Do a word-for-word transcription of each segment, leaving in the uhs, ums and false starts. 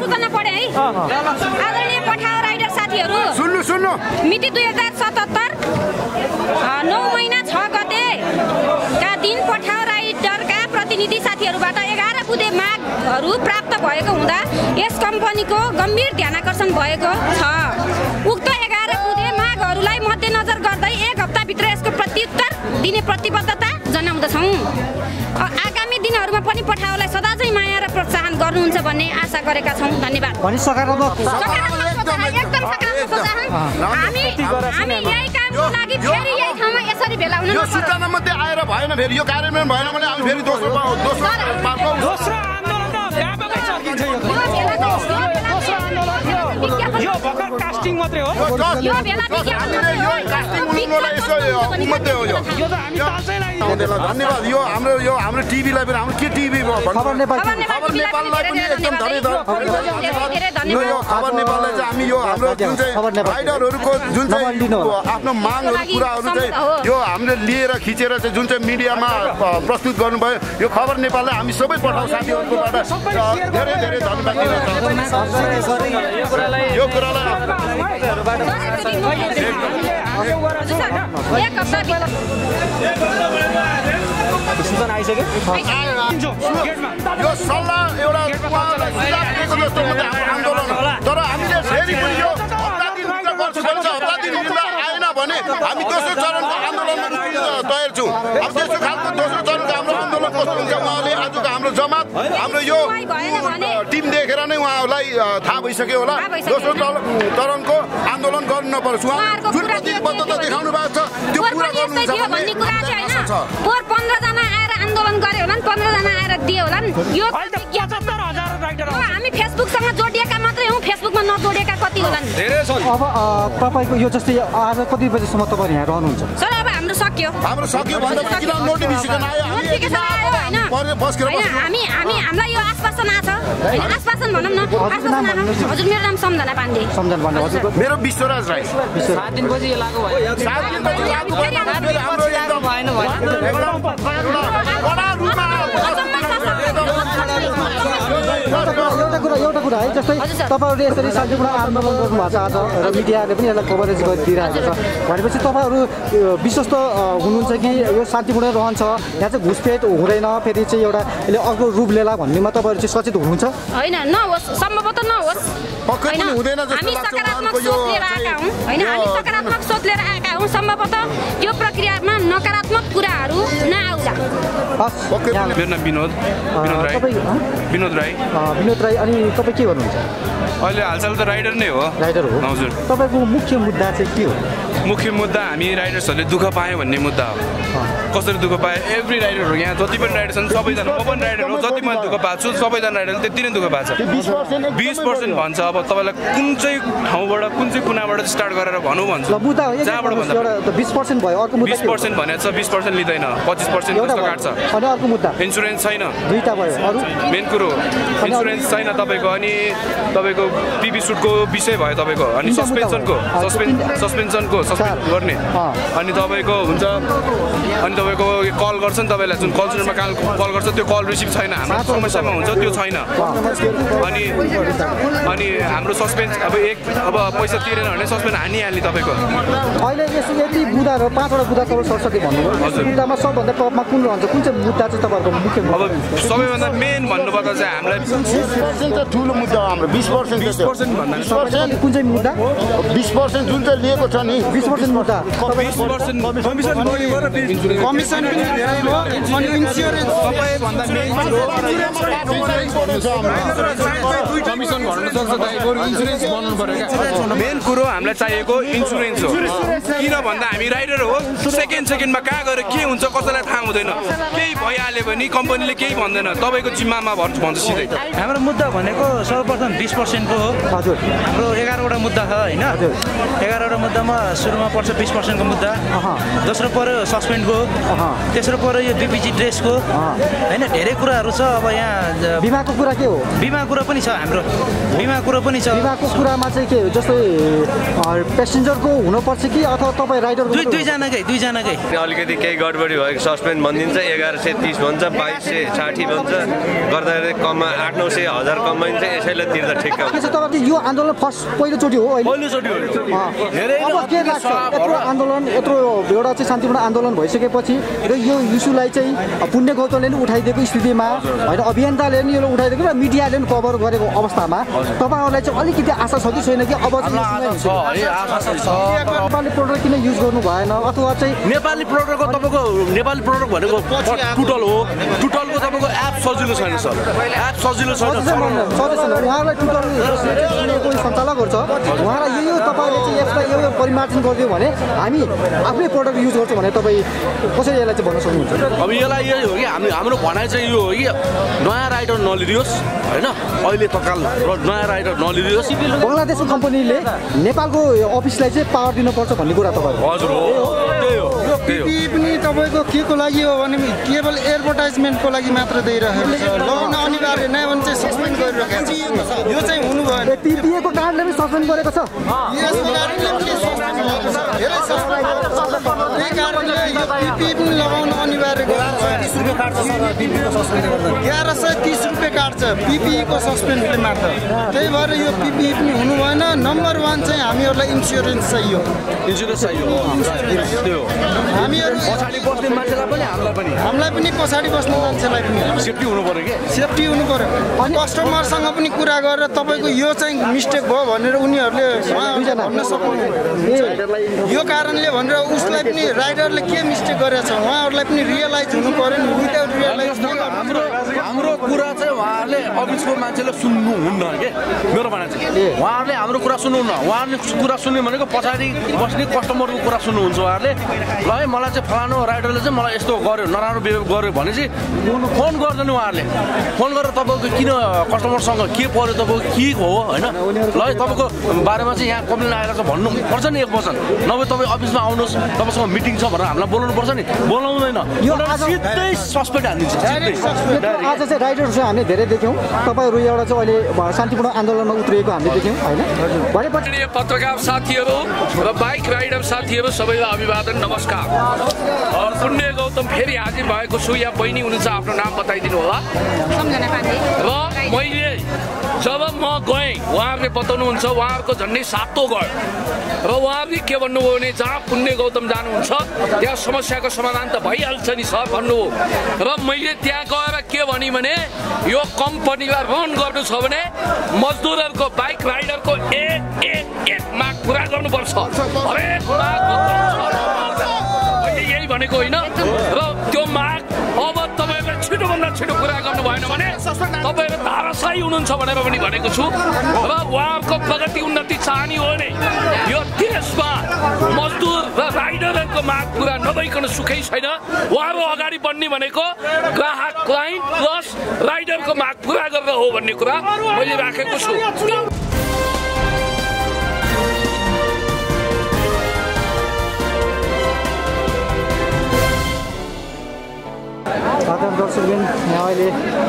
सूचना पढे है आदरणीय पठाओ राइडर साथीहरु सुन्नु सुन्नु मिति दुई हजार सतहत्तर नौ महिना छ गते का दिन पठाओ राइडरका प्रतिनिधि साथीहरुबाट एघार बुँदे मागहरु प्राप्त भएको हुँदा यस कम्पनीको गम्भीर ध्यानाकर्षण भएको छ। उक्त एघार बुँदे मागहरुलाई मध्यनजर गर्दै एक हप्ता भित्र यसको प्रत्युत्तर दिने प्रतिबद्धता जनाउँदछौं। आगामी दिनहरुमा पनि पठाओलाई सदा चाहिँ माया र प्रोत्साहन गर्नुहुन्छ भन्ने आशा गरेका छौं। धन्यवाद। पनि सकारात्मक एकदम सकारात्मक प्रोत्साहन हामी हामी यही कामको लागि फेरि यही ठाउँमा यसरी भेला हुन यो सूचना मध्ये आएर भएन फेरि यो कार्यान्वयन भएन भने हामी फेरि दोस्रो दोस्रो दोस्रो आन्दोलन त व्यापकै सकिन्छ यो यो भर्खर कास्टिङ मात्रै हो यो भेला यो कास्टिङ उनीहरुलाई यसो उम्मते हो यो यो त हामी तालसै लागि धन्यवाद। यो हाम्रो यो हाम्रो टिभीलाई पनि हाम्रो के टिभी खबर नेपाल खबर नेपाललाई पनि एकदम धन्यवाद। यो यो खबर नेपाललाई चाहिँ हामी यो हाम्रो जुन चाहिँ राइडरहरुको जुन चाहिँ आफ्नो मागहरु कुराहरु चाहिँ यो हामीले लिएर खिचेर चाहिँ जुन चाहिँ मिडियामा प्रस्तुत गर्नुभयो यो खबर नेपाललाई हामी सबै पठाउ साथीहरुकोबाट धेरै धेरै धन्यवाद दिन चाहन्छु। यो कुरालाई एक हप्ता भित्र सूचना आइसक्यो यो सल्लाह एउटा उहाँलाई सुझाव दिएको जस्तो मात्रै हाम्रो आन्दोलन हो। तर हामीले फेरि पनि यो हप्ता दिन भित्र गर्छु भन्छ हप्ता दिन भित्र आएन भने हामी दोस्रो चरणको आन्दोलनमा तयार छौँ। अब त्यस्तो खालको दोस्रो चरणको हाम्रो आन्दोलन कस्तो हुन्छ उहाँले आजको हाम्रो जमात हाम्रो यो टिम देखेर नै उहाँहरूलाई थाहा भइसक्यो होला। दोस्रो चरणको आन्दोलन गर्नु नपर्छ। उहाँको जुन प्रतिबद्धता देखाउनु भएको छ त्यो पुरा गर्नुहुन्छ भन्ने कुरा चाहिँ हैन। पोहोर पन्ध्र जना आएर आन्दोलन गरे होला नि पन्ध्र जना आएर दिए होला नि। यो पचहत्तर हजार राइडर हामी फेसबुकसँग जोडिएका मात्रै हौं फेसबुकमा नजोडिएका कति होला नि धेरै छन्। अब तपाईको यो जस्तै आज कति बजेसम्म तपाईहरु यहाँ रहनुहुन्छ? सर अब हाम्रो सक्यो हाम्रो सक्यो भन्दा किन नोटिफिकेसन आयो नोटिफिकेसन आयो हैन हैन हामी हामी हामीलाई यो आश्वासन आछ हैन आश्वासन भनौं न आश्वासन आछ। हजुर मेरो नाम सम्झना पाण्डे। सम्झना पाण्डे हजुरको मेरो विश्वराज राई। सात दिनपछि यो लागू भयो सात दिनपछि लागू भयो हाम्रो एकदम भएन एकदम कडा रूपमा एउटा कुरा एउटा कुरा है जस्तै तपाईहरुले यसरी शान्तिपूर्ण आन्दोलन गर्नु भएको छ आज र मिडियाले पनि यसलाई कभरेज गरिदिरहेको छ भनेपछि तपाईहरु विश्वस्त हुनुहुन्छ कि यो शान्तिपूर्ण रहन्छ यहाँ चाहिँ घुसपेट हुँदैन फेरि चाहिँ एउटा यसले अर्को रूप लिएला भन्नेमा तपाईहरु चाहिँ सचेत हुनुहुन्छ? हैन नहोस् सम्भवतः नहोस् पक्कै पनि हुँदैन जस्तो लाग्छ उहाँको यो हैन हामी सकारात्मक सोच लिएर आएका हौं। सम्भवतः त्यो प्रक्रियामा नकारात्मक कुराहरु नआउला। मेरो नाम विनोद विनोद राई विनोद राई विनोद राई। अनि तपाई के गर्नुहुन्छ? अहिले हालसाल त राइडर नै हो। राइडर हो हजुर। तपाईको मुख्य मुद्दा चाहिँ के हो? मुख्य मुद्दा हामी राइडर्सहरूले दुःख पायो भन्ने मुद्दा हो। कसरी दुःख पाए एभ्री राइडरहरू यहाँ जति पनि राइडर छन् सबैजना म पनि राइडर हो जति मैले दुःख पाएको छु सबैजना राइडरले त्यति नै दुःख पाएको छ। बिस पर्सेन्ट भन्छ अब तपाईँलाई कुन चाहिँ ठाउँबाट कुन चाहिँ कुनाबाट स्टार्ट गरेर भनौँ भन्छु जहाँबाट भन्दा बिस पर्सेन्ट भयो। अर्को मुद्दा बिस पर्सेन्ट भनेको छ बिस पर्सेन्ट लिँदैन पच्चिस पर्सेन्ट जस्तो काट्छ। अनि अर्को मुद्दा इन्सुरेन्स छैन दुईटा भयो। अरू मेन कुरो इन्सुरेन्स छैन तपाईँको। अनि तपाईँको पिबी सुटको विषय भयो तपाईँको। अनि सस्पेन्सनको सस्पेन्स सस्पेन्सनको सस्पेन्ड गर्ने अनि तपाईँको हुन्छ अनि तपाईँको कल गर्छ नि तपाईँलाई जुन कल सेन्टरमा कल कल गर्छ त्यो कल रिसिभ छैन हाम्रो समस्यामा हुन्छ त्यो छैन। अनि अनि हाम्रो सस्पेन्स अब एक अब पैसा तिरेन भने सस्पेन्ड हानिहाल्ने तपाईँको। अहिले यसो यति बुदाहरू पाँचवटा बुदा तपाईँ सरस्वती भन्नुभयो हजुर बुदामा सबभन्दा टपमा कुन रहन्छ कुन चाहिँ मुद्दा चाहिँ तपाईँहरूको मुख्य अब सबैभन्दा मेन भन्नुपर्दा चाहिँ हामीलाई बिस पर्सेन्ट त ठुलो मुद्दा हो हाम्रो बिस पर्सेन्ट बिस पर्सेन्ट भन्दा कुन चाहिँ मुद्दा बिस पर्सेन्ट जुन चाहिँ लिएको छ नि बिस पर्सेन्ट मुद्दा बिस पर्सेन्ट कमिसन कमिसन पनि धेरै हो अनि इन्स्योरेन्स सबैभन्दा मेन कमिसन भर्न सक्छ ड्राइभर इन्स्योरेन्स बनाउनु पर्यो क्या। मेन कुरो हामीलाई चाहिएको इन्सुरेन्स हो। किन भन्दा हामी राइडर हो सेकेन्ड सेकेन्डमा कहाँ गएर के हुन्छ कसैलाई थाहा हुँदैन। केही भइहाल्यो भने कम्पनीले केही भन्दैन तपाईँको जिम्मामा भन्छ भन्छ सिधै। हाम्रो मुद्दा भनेको सर्वप्रथम बिस पर्सेन्टको हो हजुर। हाम्रो एघारवटा मुद्दा छ होइन एघारवटा मुद्दामा सुरुमा पर्छ बिस पर्सेन्टको मुद्दा दोस्रो पऱ्यो सस्पेन्डको तेस्रो पऱ्यो यो बिपिजी ड्रेसको होइन धेरै कुराहरू छ। अब यहाँ बिमाको कुरा के हो? बिमा कुरा पनि छ हाम्रो बिमा कुरो पनि छ बिमाको कुरामा चाहिँ के जस्तै पेसेन्जरको हुनुपर्छ कि अथवा तपाईँ राइडरको दुई दुईजनाकै दुईजनाकै अलिकति केही गडबडी भएको सस्पेन्ड भनिदिन्छ एघार सय तिस भन्छ बाइस सय साठी भन्छ गर्दाखेरि कममा आठ नौ सय हजार कमाइन्छ यसैले तिर्दा ठिक हुन्छ तपाईँको यो आन्दोलन फर्स्ट पहिलोचोटि हो पहिलोचोटि हो अब के लाग्छ यत्रो आन्दोलन यत्रो एउटा चाहिँ शान्तिपूर्ण आन्दोलन भइसकेपछि र यो इस्युलाई चाहिँ पुण्य गौतमले पनि उठाइदिएको स्थितिमा होइन अभियन्ताले पनि यो उठाइदिएको र मिडियाले पनि कभर गरेको अवस्थामा तपाईँहरूलाई चाहिँ अलिकति आशा छ कि छैन कि अब नेपाली प्रोडक्ट किन युज गर्नु भएन अथवा चाहिँ नेपाली प्रोडक्टको तपाईँको नेपाली प्रोडक्ट भनेको टुटल हो टुटलको तपाईँको एप सजिलो छैन सर एप सजिलो छैन उहाँलाई टुटल कोही सञ्चालकहरू छ उहाँलाई यो यो तपाईँले चाहिँ यसलाई यो यो परिमार्जन गरिदियो भने हामी आफ्नै प्रोडक्ट युज गर्छौँ भने तपाईँ कसरी यसलाई चाहिँ भन्न सक्नुहुन्छ अब यसलाई यही हो कि हामी हाम्रो भनाइ चाहिँ यो हो कि नयाँ राइडर नलिदियोस् होइन अहिले तत्काल नयाँ राइडर नलिदियोस् बङ्गलादेशको कम्पनीले नेपालको अफिसलाई चाहिँ पावर दिनुपर्छ भन्ने कुरा तपाईँ हजुर हो त्यही हो यो पिपी पनि तपाईँको के को लागि हो भने केवल एडभर्टाइजमेन्टको लागि मात्र दिइरहेको छ लगाउन अनिवार्य नै भने चाहिँ सस्पेन्ड गरिरहेको छ यो चाहिँ हुनु भएन पिपिएको कारणले पनि सस्पेन्ड गरेको छ यसको कारणले पनि सस्पेन्ड गरेको छ धेरै सस्पेन्ड गरेको छ त्यही कारणले यो पिपी पनि लगाउन अनिवार्य एघार सय तिस रुपियाँ काट्छ पिपिईको सस्पेन्डले मात्र त्यही भएर यो पिपिई पनि हुनु भएन नम्बर वान चाहिँ हामीहरूलाई इन्सुरेन्स चाहियो इन्सुरेन्स चाहियो हामीहरू पछाडि बस्ने मान्छेलाई पनि हामीलाई पनि हामीलाई पनि पछाडि बस्ने मान्छेलाई पनि सेफ्टी हुनु पर्यो कि सेफ्टी हुनु पर्यो अनि कस्टमरसँग पनि कुरा गरेर तपाईँको यो चाहिँ मिस्टेक भयो भनेर उनीहरूले भन्न सक्नु यो कारणले भनेर उसलाई पनि राइडरले के मिस्टेक गरेछ उहाँहरूलाई पनि रियलाइज हुनु पर्यो नि विदाउट रियलाइज हाम्रो हाम्रो कुरा चाहिँ उहाँहरूले अफिसको मान्छेले सुन्नुहुन्न के मेरो भनाइ चाहिँ उहाँहरूले हाम्रो कुरा सुन्नुहुन्न उहाँहरूले कुरा सुन्ने भनेको पछाडि बस्ने कस्टमरको कुरा सुन्नुहुन्छ उहाँहरूले ल है मलाई चाहिँ फलानु राइडरले चाहिँ मलाई यस्तो गर्यो नराम्रो बिहेभ गर्यो भने चाहिँ फोन गर्दैन उहाँहरूले फोन गरेर तपाईँको किन कस्टमरसँग के पर्यो तपाईँको के हो होइन ल है तपाईँको बारेमा चाहिँ यहाँ कम्प्लेन आएर चाहिँ भन्नुपर्छ नि एक पर्सन नभए तपाईँ अफिसमा आउनुहोस् तपाईँसँग मिटिङ छ भनेर हामीलाई बोलाउनु पर्छ नि बोलाउँदैन सिधै सस्पेन्ड हालिदिन्छ आज चाहिँ राइडर चाहिँ हामीले धेरै देख्यौँ तपाईँहरू एउटा चाहिँ अहिले शान्तिपूर्ण आन्दोलनमा उत्रिएको हामीले देख्यौँ होइन भनेपछि पत्रकार साथीहरू र बाइक राइडर साथीहरू सबैलाई अभिवादन नमस्कार पुण्य गौतम फेरि हाजिर भएको छु यहाँ बहिनी हुनुहुन्छ आफ्नो नाम बताइदिनु होला र मैले जब म गएँ उहाँहरूले बताउनुहुन्छ उहाँहरूको झन्डै सातो गयो र उहाँहरूले के भन्नुभयो भने जहाँ पुण्य गौतम जानुहुन्छ त्यहाँ समस्याको समाधान त भइहाल्छ नि सर भन्नुभयो र मैले त्यहाँ गएर के भने भने यो कम्पनीलाई रन गर्नु छ भने मजदुरहरूको बाइक राइडरको एक एक एक माग पुरा गर्नुपर्छ हरेक माग मैले यही भनेको होइन र त्यो माग अब तपाईँहरूले छिटोभन्दा छिटो पुरा गर्नु भएन भने तपाईँहरू धाराशाही हुनुहुन्छ भनेर पनि भनेको छु र उहाँहरूको प्रगति उन्नति चाहने हो भने यो देशमा मजदुर र राइडरहरूको माग पुरा नभइकन सुखै छैन उहाँहरू अगाडि बढ्ने भनेको ग्राहक क्लाइन्ट प्लस राइडरको माग पुरा गरेर हो भन्ने कुरा मैले राखेको छु दर्शकबिन यहाँ अहिले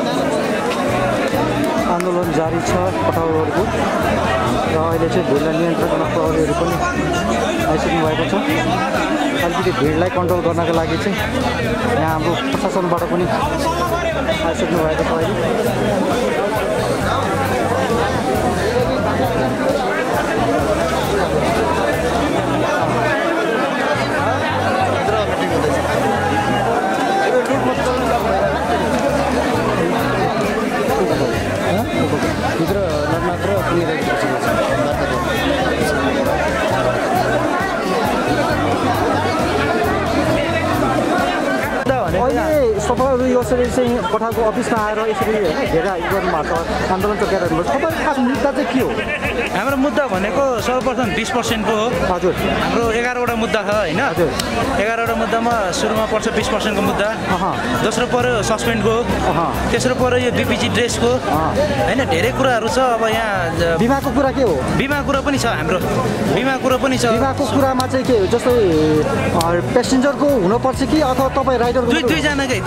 आन्दोलन जारी छ पठाउहरूको र अहिले चाहिँ भिडलाई नियन्त्रण गर्न प्रहरीहरू पनि आइसक्नु भएको छ अलिकति भिडलाई कन्ट्रोल गर्नको लागि चाहिँ यहाँ हाम्रो प्रशासनबाट पनि आइसक्नु भएको छ अहिले भित्र मात्र अहिले तपाईँहरू यसरी चाहिँ पठाएको अफिसमा आएर यसरी होइन घेरा गर्नु भएको छ आन्दोलन चोकेर तपाईँको खास मुद्दा चाहिँ के हो हाम्रो मुद्दा भनेको सर्वप्रथम बिस पर्सेन्टको हो हजुर हाम्रो एघारवटा मुद्दा छ होइन हजुर एघारवटा मुद्दामा सुरुमा पर्छ बिस पर्सेन्टको मुद्दा दोस्रो पऱ्यो सस्पेन्डको तेस्रो पऱ्यो यो बिपिजी ड्रेसको होइन धेरै कुराहरू छ अब यहाँ बिमाको कुरा के हो बिमा कुरा पनि छ हाम्रो बिमा कुरा पनि छ बिमाको कुरामा चाहिँ के हो जस्तै पेसेन्जरको हुनुपर्छ कि अथवा तपाईँ राइडरको दुई दुईजनाकै दुईजनाकै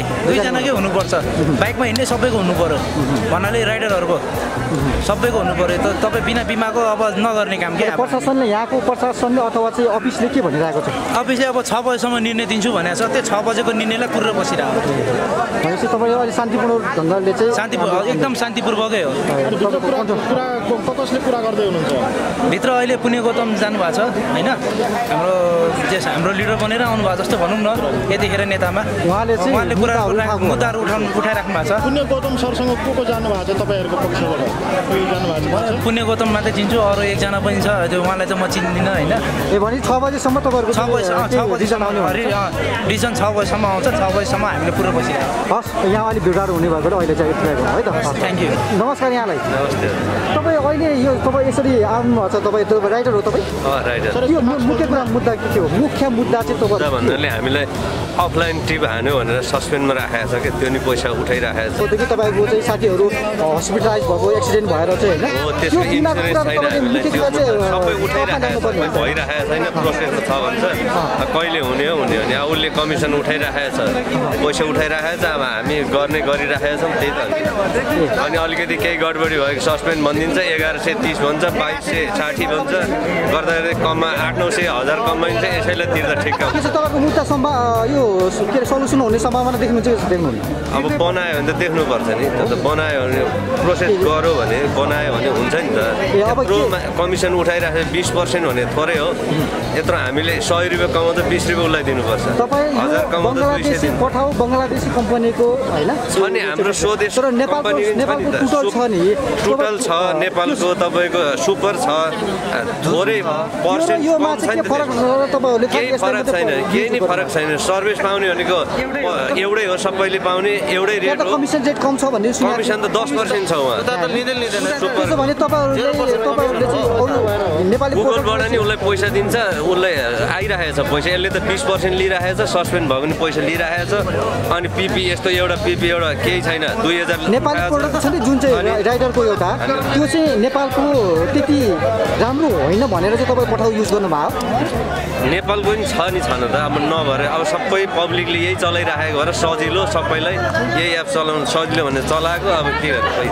दुईजनाकै हुनुपर्छ बाइकमा हिँड्ने सबैको हुनु पर्यो भन्नाले राइडरहरूको सबैको हुनु पर्यो त तपाईँ बिना बिमाको अब नगर्ने काम के प्रशासनले यहाँको प्रशासनले अथवा चाहिँ अफिसले के भनिरहेको छ अफिसले अब छ बजेसम्म निर्णय दिन्छु भनेको छ त्यो छ बजेको निर्णयलाई कुरेर बसिरहेको भनेपछि तपाईँ अहिले शान्तिपूर्ण ढङ्गले चाहिँ शान्तिपूर्ण एकदम शान्तिपूर्वकै हो कसले कुरा गर्दै हुनुहुन्छ भित्र अहिले पुण्य गौतम जानुभएको छ होइन हाम्रो जे हाम्रो लिडर बनेर आउनु भएको जस्तो भनौँ न यतिखेर नेतामा उहाँले चाहिँ उहाँले कुरा मुद्दाहरू उठाउनु उठाइराख्नु भएको छ पुण्य गौतम सरसँग को को जानुभएको छ तपाईँहरूको पक्षबाट जानुभएको छ पुण्य गौतम मात्रै चिन्छु अरू एकजना पनि छ त्यो उहाँलाई चाहिँ म चिन्दिनँ होइन ए भने छ बजीसम्म तपाईँहरूको छ बजी छ बजीसम्म आउने डिसिजन छ बजीसम्म आउँछ छ बजीसम्म हामीले पुरा बसिरहेको हस् यहाँ अलिक भिडहरू हुने भएको अहिले चाहिँ यति है त थ्याङ्क यू नमस्कार यहाँलाई तपाईँ अहिले यो तपाईँ यसरी आउनुभएको छ तपाईँ राइडर हो तपाईँ यो मुख्य कुरा मुद्दा के थियो मुख्य मुद्दा चाहिँ तपाईँ भन्नाले हामीलाई अफलाइन टिप हान्यो भनेर सस्पेन्डमा राखेको छ कि त्यो नि पैसा उठाइराखेको छ कि तपाईँको चाहिँ साथीहरू हस्पिटलाइज भएको एक्सिडेन्ट भएर चाहिँ होइन त्यसको इन्सुरेन्स छैन हामीलाई सबै उठाइराखेको छ भइराखेको छैन प्रोसेस छ भन्छ कहिले हुने हो हुने हो भने उसले कमिसन उठाइराखेको छ पैसा उठाइराखेको छ अब हामी गर्ने गरिराखेका छौँ त्यही त अनि अलिकति केही गडबडी भएको सस्पेन्ड भनिदिन्छ एघार सय तिस भन्छ बाइस सय साठी भन्छ गर्दाखेरि कममा आठ नौ सय हजार कमाइन्छ यसैले तिर्दा ठिक हुन्छ तपाईँको मुद्दा सम्भा यो के अरे सल्युसन हुने सम्भावना देख्नुहुन्छ कि देख्नुहुन्न अब बनायो भने त देख्नुपर्छ नि त्यो त बनायो भने प्रोसेस गर्यो भने बनायो भने हुन्छ नि त कमिसन उठाइराखेको बिस पर्सेन्ट भने थोरै हो यत्रो हामीले सय रुपियाँ कमाउँदा बिस रुपियाँ उसलाई दिनुपर्छ हजार कमाउँदा दुई सय दिनु पठाउ बङ्गलादेशी कम्पनीको होइन छ नि हाम्रो स्वदेश टोटल छ नेपालको तपाईँको सुपर छ थोरै पर्सेन्ट केही फरक छैन केही नै फरक छैन सर्भिस पाउने भनेको एउटै हो सबैले पाउने एउटै रेट हो कमिसन रेट कम छ भन्ने कमिसन त दस पर्सेन्ट छ उहाँ गुगलबाट नि उसलाई पैसा दिन्छ उसलाई आइरहेको छ पैसा यसले त बिस पर्सेन्ट लिइरहेको छ सस्पेन्ड भयो भने पैसा लिइरहेको छ अनि पिपी यस्तो एउटा पिपी एउटा केही छैन दुई हजार नेपाली प्रोडक्ट छ नि जुन चाहिँ राइडरको एउटा त्यो चाहिँ नेपालको त्यति राम्रो होइन भनेर चाहिँ तपाईँ पठाउ युज गर्नुभयो नेपालको पनि छ नि छन त अब नभएर अब सबै पब्लिकले यही चलाइराखेको भएर सजिलो सबैलाई यही एप चलाउनु सजिलो भनेर चलाएको अब के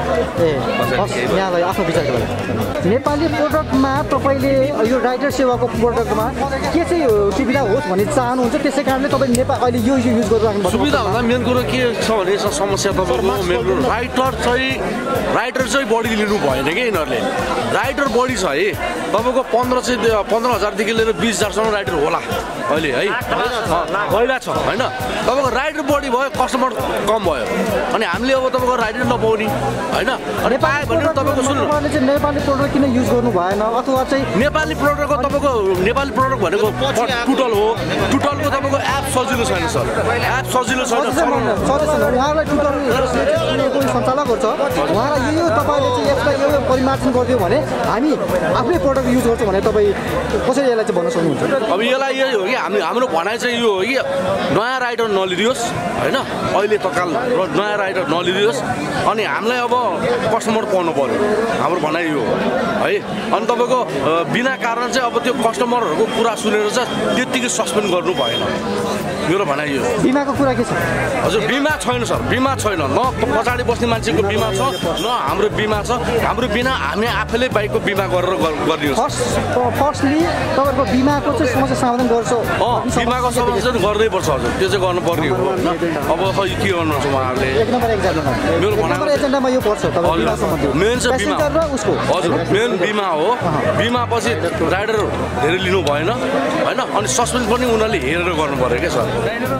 गर्नु यहाँलाई आफ्नो विचारको लागि नेपाली प्रोडक्टमा तपाईँले यो राइडर सेवाको प्रोडक्टमा के चाहिँ सुविधा होस् भन्ने चाहनुहुन्छ त्यसै कारणले तपाईँ नेपाल अहिले यो युज गरिराख्नु सुविधा भन्दा मेन कुरो के छ भने समस्या तपाईँको मेन कुरो राइडर चाहिँ राइडर चाहिँ बढी लिनु भएन कि यिनीहरूले राइडर बढी छ है तपाईँको पन्ध्र सय पन्ध्र हजारदेखि लिएर बिस हजारसम्म राइडर होला अहिले है पहिला छ होइन तपाईँको राइडर बढी भयो कस्टमर कम भयो अनि हामीले अब तपाईँको राइडर नपाउने होइन अनि पायो भने तपाईँको सुन्नु नेपाली प्रोडक्ट किन युज गर्नु भएन अथवा चाहिँ नेपाली प्रोडक्टको तपाईँको नेपाली प्रोडक्ट भनेको टुटल हो टुटलको तपाईँको एप सजिलो छैन सर एप सजिलो छैन उहाँलाई टुटल सञ्चालक गर्छ उहाँलाई यो तपाईँले चाहिँ यसलाई यो परिमार्जन गरिदियो भने हामी आफ्नै प्रोडक्ट युज गर्छौँ भने तपाईँ कसरी यसलाई चाहिँ भन्न सक्नुहुन्छ अब यसलाई यही हो कि हामी हाम्रो भनाइ चाहिँ यो हो कि नयाँ राइडर नलिदियोस् होइन अहिले तत्काल नयाँ राइडर नलिदियोस् अनि हामीलाई अब कस्टमर पाउनु पऱ्यो हाम्रो भनाइ यो हो है अनि तपाईँको बिना कारण चाहिँ अब त्यो कस्टमरहरूको कुरा सुनेर चाहिँ त्यत्तिकै सस्पेन्ड गर्नु भएन मेरो भनाइ यो बिमाको कुरा के छ हजुर बिमा छैन सर बिमा छैन न पछाडि बस्ने मान्छेको बिमा छ न हाम्रो बिमा छ हाम्रो बिना हामी आफैले बाइकको बिमा गरेर गरिदियोस् फर्स्टली तपाईँको बिमाको चाहिँ समस्या समाधान गर्छ अँ बिमाको समस्या चाहिँ गर्नैपर्छ हजुर त्यो चाहिँ गर्नुपर्ने हो अब खै के गर्नुहुन्छ उहाँहरूले मेरो भनाइ यो पर्छ मेन चाहिँ बिमा हजुर मेन बिमा हो बिमा पछि राइडर धेरै लिनु भएन होइन अनि सस्पेन्ड पनि उनीहरूले हेरेर गर्नु पऱ्यो क्या सर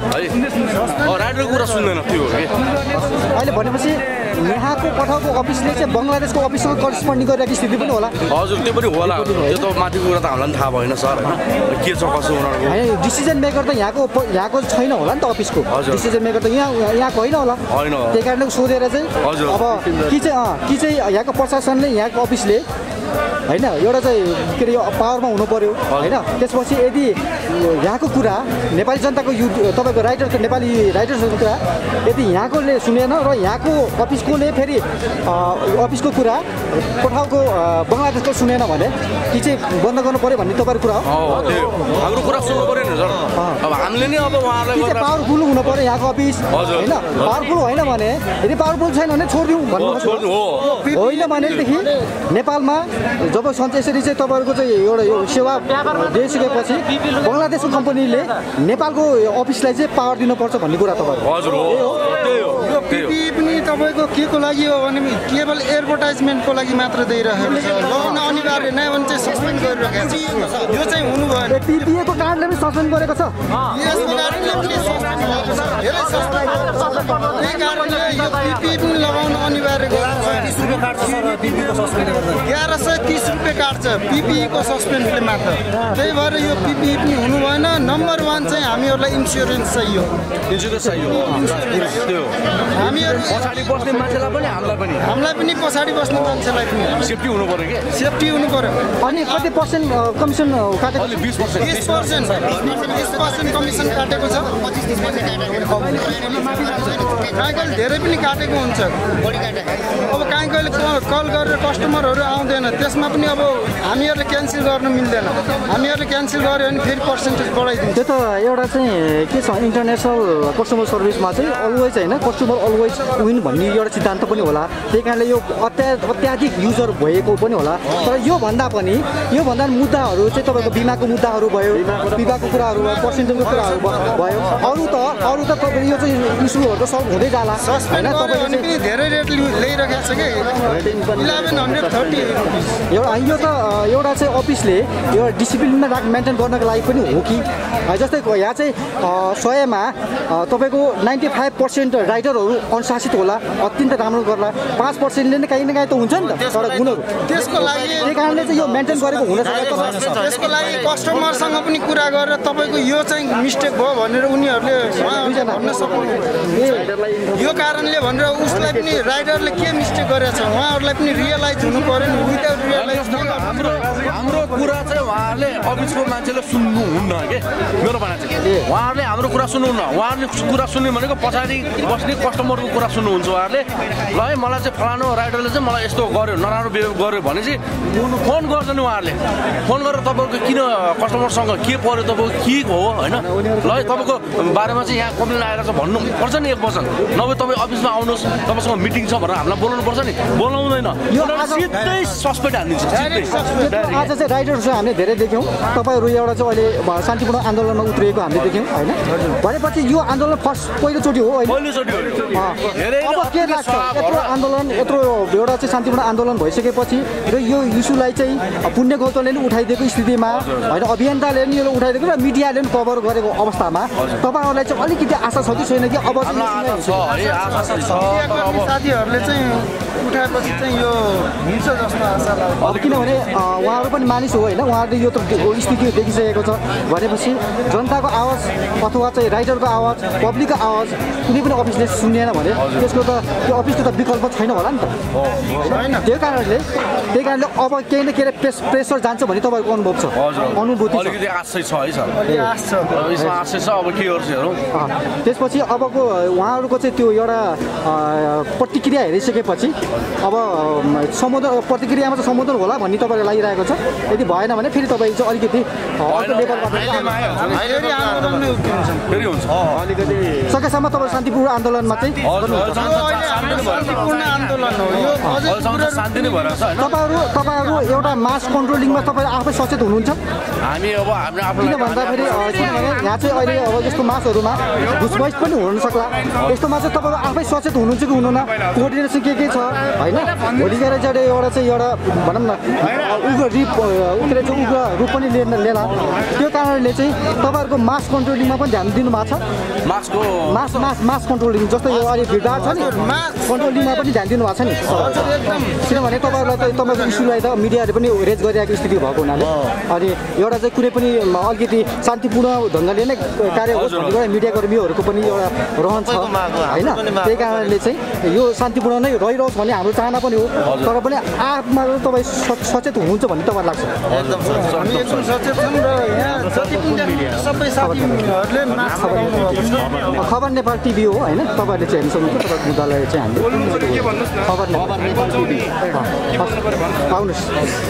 है राइडरको कुरा सुन्दैन त्यो हो कि अहिले भनेपछि यहाँको पठाउको अफिसले चाहिँ बङ्गलादेशको अफिससँग करेस्पोन्डिङ गरिरहेको स्थिति पनि होला हजुर त्यो पनि होला त्यो त माथिको कुरा त हामीलाई थाहा भएन सर के छ कसो उनीहरूको डिसिजन मेकर त यहाँको यहाँको छैन होला नि त अफिसको डिसिजन मेकर त यहाँ यहाँको होइन होला होइन त्यही कारणले सोधेर चाहिँ अब कि चाहिँ कि चाहिँ यहाँको प्रशासनले यहाँको अफिसले होइन एउटा चाहिँ के अरे पावरमा हुनु पर्यो होइन त्यसपछि यदि यहाँको कुरा नेपाली जनताको यु तपाईँको राइटरको नेपाली राइटर्सहरूको कुरा यदि यहाँकोले सुनेन र यहाँको अफिसकोले फेरि अफिसको कुरा कोठाउको बङ्गलादेशको सुनेन भने कि चाहिँ बन्द गर्नु पर्यो भन्ने तपाईँको कुरा हो हाम्रो कुरा सुन्नु पर्यो नि सर अब हामीले नि अब उहाँलाई पावरफुल हुनु पर्यो यहाँको अफिस होइन पावरफुल होइन भने यदि पावरफुल छैन भने छोडिदिउँ भन्नु होइन भनेदेखि नेपालमा जब सञ्चय यसरी चाहिँ तपाईँहरूको चाहिँ एउटा यो सेवा दिइसकेपछि बङ्गलादेशको कम्पनीले नेपालको अफिसलाई चाहिँ पावर दिनुपर्छ भन्ने कुरा तपाईँहरू हजुर हो यो पिपी पनि तपाईँको के को लागि हो भने केवल एडभर्टाइजमेन्टको लागि मात्र दिइरहेको छ लगाउन अनिवार्य नै भने चाहिँ सस्पेन्ड गरिरहेको छ यो चाहिँ हुनु भएन पिपिएको कारणले पनि सस्पेन्ड गरेको छ यसको कारणले पनि सस्पेन्ड भएको छ धेरै सस्पेन्ड त्यही कारणले यो पिपी पनि लगाउन अनिवार्य एघार सय तिस रुपियाँ काट्छ पिपिईको सस्पेन्डले मात्र त्यही भएर यो पिपिई पनि हुनु भएन नम्बर वान चाहिँ हामीहरूलाई इन्सुरेन्स चाहियो इन्सुरेन्स चाहियो हामीहरू पछाडि बस्ने मान्छेलाई पनि हामीलाई पनि हामीलाई पनि पछाडि बस्ने मान्छेलाई पनि सेफ्टी हुनु पर्यो कि सेफ्टी हुनु पर्यो अनि कति पर्सेन्ट कमिसन काटेको बिस पर्सेन्ट बिस पर्सेन्ट बिस पर्सेन्ट कमिसन काटेको छ काहीँ कहिले धेरै पनि काटेको हुन्छ अब काहीँ कहिले कल गरेर कस्टमरहरू आउँदैन त्यसमा पनि अब हामीहरूले क्यान्सल गर्न मिल्दैन हामीहरूले क्यान्सल गऱ्यो भने फेरि पर्सेन्टेज बढाइदिन्छ त्यो त एउटा चाहिँ के छ इन्टरनेसनल कस्टमर सर्भिसमा चाहिँ अलवेज होइन कस्टमर अलवेज विन भन्ने एउटा सिद्धान्त पनि होला त्यही कारणले यो अत्या अत्याधिक युजर भएको पनि होला तर योभन्दा पनि योभन्दा मुद्दाहरू चाहिँ तपाईँको बिमाको मुद्दाहरू भयो बिमाको कुराहरू भयो पर्सेन्टेजको कुराहरू भयो अरू त अरू त तपाईँको यो चाहिँ इस्युहरू त सल्भ हुँदै जाला होइन तपाईँले पनि धेरै रेट ल्याइरहेको छ कि इलेभेन हन्ड्रेड थर्टी एउटा यो त एउटा चाहिँ अफिसले यो डिसिप्लिनमा राख मेन्टेन गर्नको लागि पनि हो कि जस्तै यहाँ चाहिँ सयमा तपाईँको नाइन्टी फाइभ पर्सेन्ट राइटरहरू अनुशासित होला अत्यन्त राम्रो गर्ला पाँच पर्सेन्टले नै काहीँ न काहीँ त हुन्छ नि त तर गुणहरू त्यसको लागि त्यही कारणले चाहिँ यो मेन्टेन गरेको हुन सक्छ त्यसको लागि कस्टमरसँग पनि कुरा गरेर तपाईँको यो चाहिँ मिस्टेक भयो भनेर उनीहरूले भन्न सक्नु यो कारणले भनेर उसलाई पनि राइडरले के मिस्टेक गरेछ उहाँहरूलाई पनि रियलाइज हुनु पर्यो नि विदाउट रियलाइज हाम्रो हाम्रो कुरा चाहिँ उहाँहरूले अफिसको मान्छेले सुन्नुहुन्न के मेरो भनाइ चाहिँ उहाँहरूले हाम्रो कुरा सुन्नुहुन्न उहाँहरूले कुरा सुन्ने भनेको पछाडि बस्ने कस्टमरको कुरा सुन्नुहुन्छ उहाँहरूले ल है मलाई चाहिँ फलानु राइडरले चाहिँ मलाई यस्तो गर्यो नराम्रो बिहेभ गर्यो भने चाहिँ फोन गर्छ नि उहाँहरूले फोन गरेर तपाईँको किन कस्टमरसँग के पर्यो तपाईँको के हो होइन ल है तपाईँको बारेमा चाहिँ यहाँ कम्प्लेन आएर चाहिँ भन्नुपर्छ नि एक पर्सन नभए तपाईँ अफिसमा आउनुहोस् तपाईँसँग मिटिङ छ भनेर हामीलाई बोलाउनु पर्छ नि बोलाउँदैन सिधै सस्पेन्ड हालिदिन्छ आज चाहिँ राइडर्स हामीले धेरै देख्यौँ तपाईँहरू एउटा चाहिँ अहिले शान्तिपूर्ण आन्दोलनमा उत्रिएको हामीले देख्यौँ होइन भनेपछि यो आन्दोलन फर्स्ट पहिलोचोटि हो अब के लाग्छ यत्रो आन्दोलन यत्रो एउटा चाहिँ शान्तिपूर्ण आन्दोलन भइसकेपछि र यो इस्युलाई चाहिँ पुण्य गौतमले पनि उठाइदिएको स्थितिमा होइन अभियन्ताले पनि यो उठाइदिएको र मिडियाले पनि कभर गरेको अवस्थामा तपाईँहरूलाई चाहिँ अलिकति आशा छ कि छैन कि अब साथीहरूले चाहिँ उठाएपछि चाहिँ यो हुन्छ जस्तो आशा लाग्छ अब किनभने उहाँहरू पनि मानिस हो होइन उहाँहरूले यो त स्थिति देखिसकेको छ भनेपछि जनताको आवाज अथवा चाहिँ राइटरको आवाज पब्लिकको आवाज कुनै पनि अफिसले सुनेन भने त्यसको त त्यो अफिसको त विकल्प छैन होला नि त होइन त्यही कारणले त्यही कारणले अब केही न केही प्रेस प्रेसर जान्छ भने तपाईँहरूको अनुभव छ अनुभूति अलिकति आशै छ है सर आशै छ अब के गर्छ हेरौँ त्यसपछि अबको उहाँहरूको चाहिँ त्यो एउटा प्रतिक्रिया हेरिसकेपछि अब सम्बोधन प्रतिक्रियामा चाहिँ सम्बोधन होला भन्ने तपाईँलाई लागिरहेको छ यदि भएन भने फेरि तपाईँ चाहिँ अलिकति सकेसम्म तपाईँ शान्तिपूर्ण आन्दोलनमा चाहिँ तपाईँहरू तपाईँहरू एउटा मास कन्ट्रोलिङमा तपाईँ आफै सचेत हुनुहुन्छ हामी अब किन भन्दाखेरि किनभने यहाँ चाहिँ अहिले अब यस्तो मासहरूमा घुसबैस पनि हुन सक्ला यस्तोमा चाहिँ तपाईँहरू आफै सचेत हुनुहुन्छ कि हुनुहुन्न कोअर्डिनेसन के के छ होइन भोलि गएर चाहिँ एउटा चाहिँ एउटा भनौँ न उयो रिप उत्रे चाहिँ उग्र रूप पनि लिएला त्यो कारणले चाहिँ तपाईँहरूको मास कन्ट्रोलिङमा पनि ध्यान दिनु भएको छ मासको मास मास मास कन्ट्रोलिङ जस्तो यो अहिले भिडभाड छ नि कन्ट्रोलिङमा पनि ध्यान दिनु भएको छ नि किनभने तपाईँहरूलाई त तपाईँको इस्युलाई त मिडियाले पनि रेज गरिरहेको स्थिति भएको हुनाले अनि एउटा चाहिँ कुनै पनि अलिकति शान्तिपूर्ण ढङ्गले नै कार्य होस् भन्ने एउटा मिडियाकर्मीहरूको पनि एउटा रहन छ होइन त्यही कारणले चाहिँ यो शान्तिपूर्ण नै रहिरहोस् भन्ने हाम्रो चाहना पनि हो तर पनि आफमा तपाईँ सचेत हुनुहुन्छ भन्ने तपाईँलाई लाग्छ एकदम सचेत छौँ र यहाँ जति पनि सबै साथीहरूले खबर नेपाल टिभी हो होइन तपाईँहरूले चाहिँ हेर्न सक्नुहुन्छ तपाईँको मुद्दालाई चाहिँ हामीले खबर नेपाल टिभी आउनुहोस्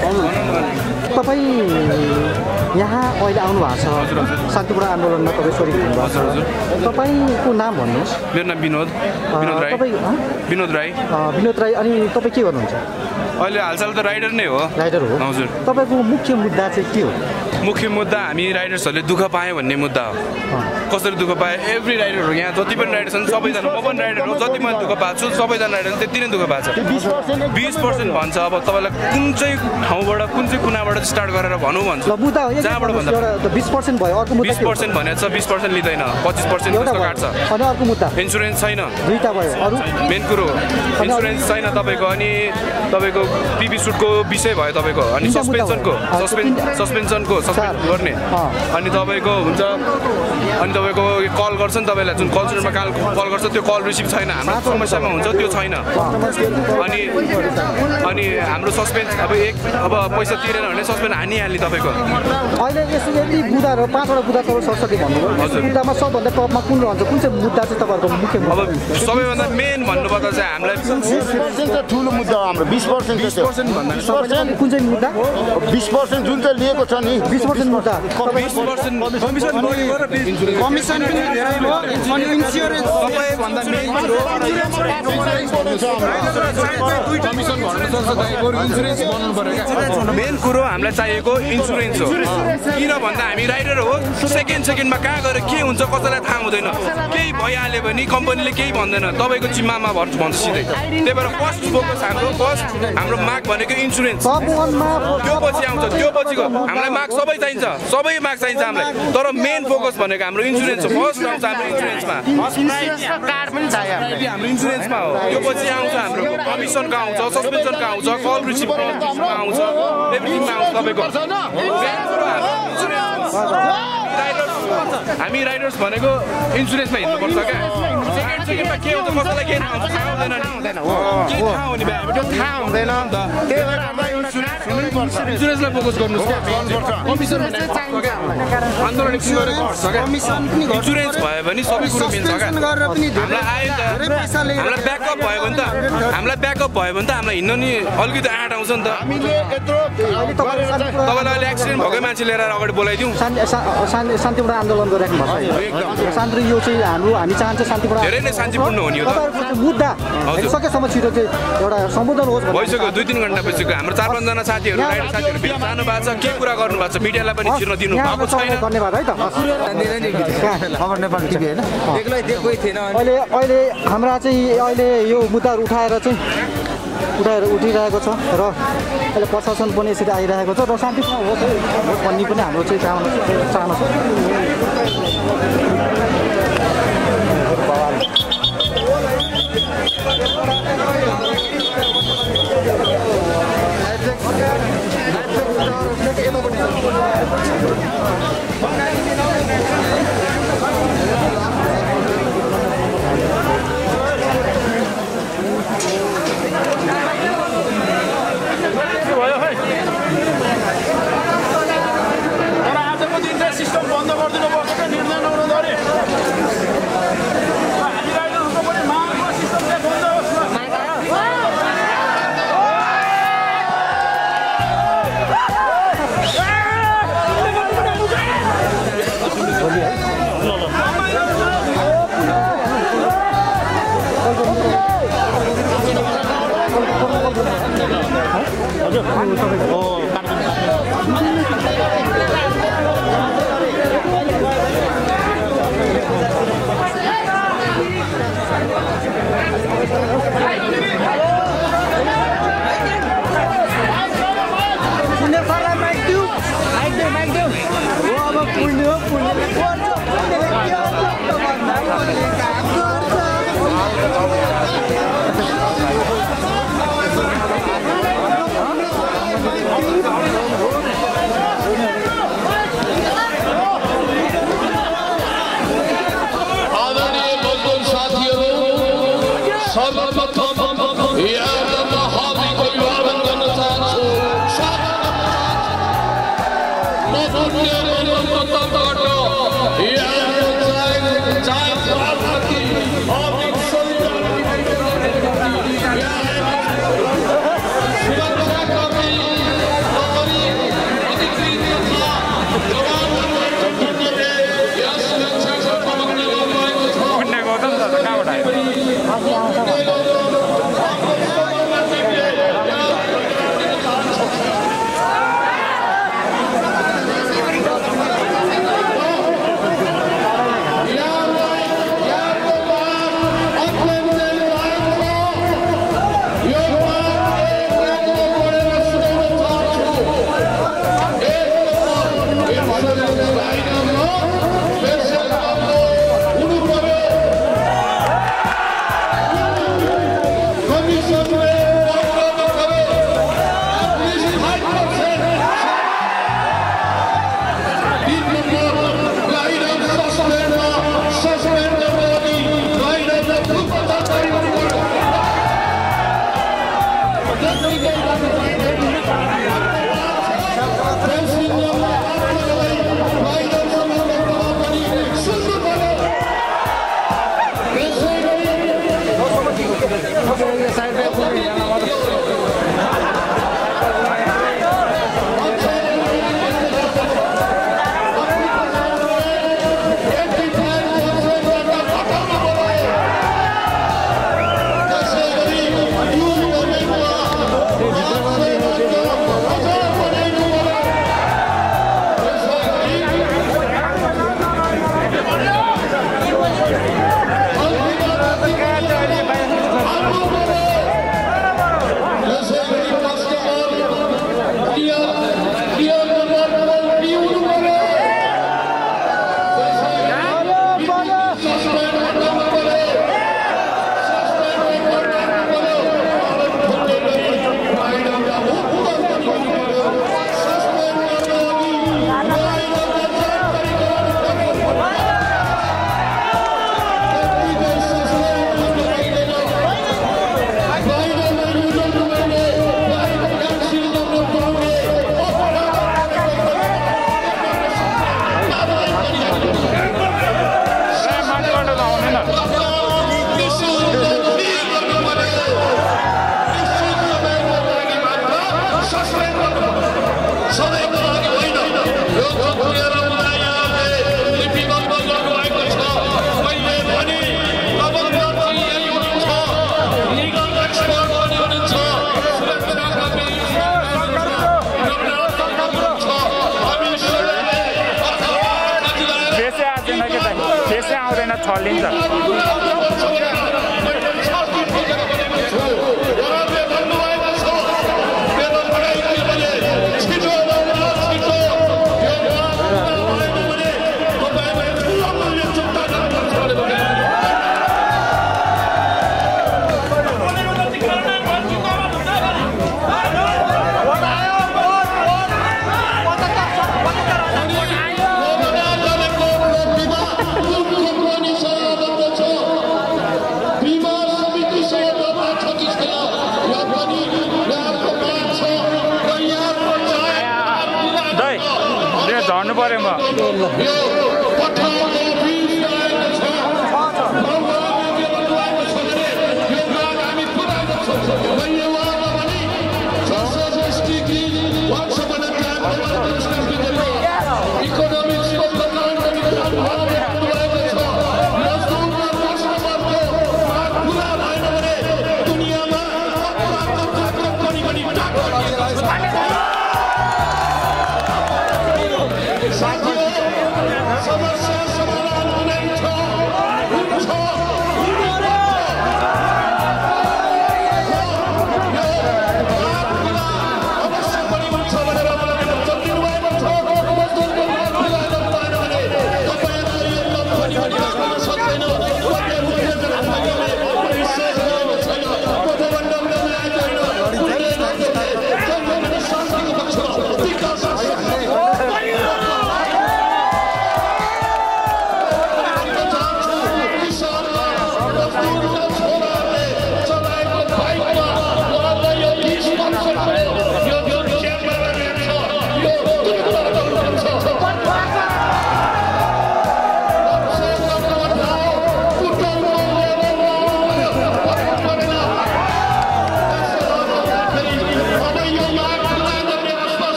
तपाईँ यहाँ अहिले आउनु भएको छ शान्तिपूर्ण आन्दोलनमा तपाईँ सरिक हुनुभएको छ तपाईँको नाम भन्नुहोस् मेरो नाम विनोद विनोद राई विनोद राई विनोद राई अनि तपाईँ के गर्नुहुन्छ अहिले हालसाल त राइडर नै हो राइडर हो हजुर तपाईँको मुख्य मुद्दा चाहिँ के हो मुख्य मुद्दा हामी राइडर्सहरूले दुःख पायौँ भन्ने मुद्दा हो कसरी दुःख पाए एभ्री राइडरहरू यहाँ जति पनि राइडर छन् सबैजना म पनि राइडर हो जति मैले दुःख पाएको छु सबैजना राइडर त्यति नै दुःख पाएको छ बिस पर्सेन्ट भन्छ अब तपाईँलाई कुन चाहिँ ठाउँबाट कुन चाहिँ कुनाबाट स्टार्ट गरेर भनौँ भन्छ जहाँबाट भन्दा बिस पर्सेन्ट भयो अर्को बिस पर्सेन्ट भनेको छ बिस पर्सेन्ट लिँदैन पच्चिस पर्सेन्ट जस्तो काट्छ अनि अर्को मुद्दा इन्सुरेन्स छैन दुईटा भयो अरू मेन कुरो इन्सुरेन्स छैन तपाईँको अनि तपाईँको पिपी सुटको विषय भयो तपाईँको अनि सस्पेन्सनको सस्पेन्स सस्पेन्सनको सस्पेन्ड गर्ने अनि तपाईँको हुन्छ अनि तपाईँको कल गर्छ नि तपाईँलाई जुन कल सेन्टरमा कल कल गर्छ त्यो कल रिसिभ छैन हाम्रो समस्यामा हुन्छ त्यो छैन अनि अनि हाम्रो सस्पेन्स अब एक अब पैसा तिरेन भने सस्पेन्ड हानिहाल्ने तपाईँको अहिले यसो यति बुदाहरू पाँचवटा बुदा तपाईँ सरस्वती भन्नुभयो बुदामा सबभन्दा टपमा कुन रहन्छ कुन चाहिँ मुद्दा चाहिँ तपाईँहरूको मुख्य अब सबैभन्दा मेन भन्नुपर्दा चाहिँ हामीलाई ठुलो मुद्दा हो हाम्रो बिस पर्सेन्ट बिस पर्सेन्ट भन्दा कुन चाहिँ मुद्दा बिस पर्सेन्ट जुन चाहिँ लिएको छ नि बिस पर्सेन्ट मुद्दा बिस पर्सेन्ट कमिसन कमिसन पनि धेरै हो अनि इन्स्योरेन्स सबैभन्दा मेन कमिसन भन्न सक्छ दाइबरु इन्सुरेन्स बनाउनु पर्यो मेन कुरो हामीलाई चाहिएको इन्सुरेन्स हो किन भन्दा हामी राइडर हो सेकेन्ड सेकेन्डमा कहाँ गएर के हुन्छ कसैलाई थाहा हुँदैन केही भइहाल्यो भने कम्पनीले केही भन्दैन तपाईँको जिम्मामा भन्छ भन्छ सिधै त्यही भएर फर्स्ट फोकस हाम्रो फर्स्ट हाम्रो माग भनेको इन्सुरेन्स त्यो पछि आउँछ त्यो पछिको हामीलाई माग सबै चाहिन्छ सबै माग चाहिन्छ हामीलाई तर मेन फोकस भनेको हाम्रो इन्सुरेन्स हो फर्स्ट आउँछ हाम्रो इन्सुरेन्समा कार्ड पनि चाहियो हाम्रो इन्सुरेन्समा हो त्यो पछि आउँछ हाम्रो कमिसनको आउँछ सस्पेन्सनको आउँछ कल रिसिभमा आउँछ एभ्रिथिङमा आउँछ तपाईँको हामी राइडर्स भनेको इन्सुरेन्समा हिँड्नुपर्छ क्या सेकेन्ड सेकेन्डमा के हुन्छ कसैलाई केही थाहा हुन्छ थाहा हुँदैन के थाहा हुने भए हामी थाहा हुँदैन त्यही भएर हामीलाई इन्सुरेन्सलाई फोकस गर्नुहोस् कमिसन आन्दोलन इन्सुरेन्स भयो भने सबै कुरो मिल्छ क्या हामीलाई आयो त हामीलाई ब्याकअप भयो भने त हामीलाई ब्याकअप भयो भने त हामीलाई हिँड्नु नि अलिकति आँट आउँछ नि त तपाईँलाई अहिले एक्सिडेन्ट भएकै मान्छे लिएर अगाडि बोलाइदिउँ शान्तिपूर्ण आन्दोलन गरिराख्नु भएको शान्ति यो चाहिँ हाम्रो हामी चाहन्छ शान्तिपूर्ण धेरै नै शान्तिपूर्ण हो नि मुद्दा सकेसम्म छिटो चाहिँ एउटा सम्बोधन होस् भइसक्यो दुई तिन घन्टा भइसक्यो हाम्रो चार पाँचजना साथीहरू राइडर साथीहरू बिल जानु भएको छ के कुरा गर्नु भएको छ मिडियालाई पनि छिर्न दिनु भएको छैन धन्यवाद है त खबर नेपाल टिभी होइन एक्लै त्यो कोही थिएन अहिले अहिले हाम्रा चाहिँ अहिले यो मुद्दाहरू उठाएर चाहिँ उठाएर उठिरहेको छ र अहिले प्रशासन पनि यसरी आइरहेको छ र शान्तिपूर्ण होस् भन्ने पनि हाम्रो चाहिँ चाहना चाहना छ सिस्टम बन्द गरिदिनु पर्छ क्या निर्णय नहुँदाखेरि हामी राइडरहरूको पनि मागको सिस्टम चाहिँ बन्द होस्